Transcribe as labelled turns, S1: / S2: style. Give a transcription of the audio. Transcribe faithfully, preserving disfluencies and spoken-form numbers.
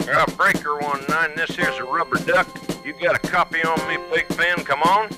S1: Uh, breaker one nine, this here's a rubber duck. You got a copy on me, Big Ben? Come on.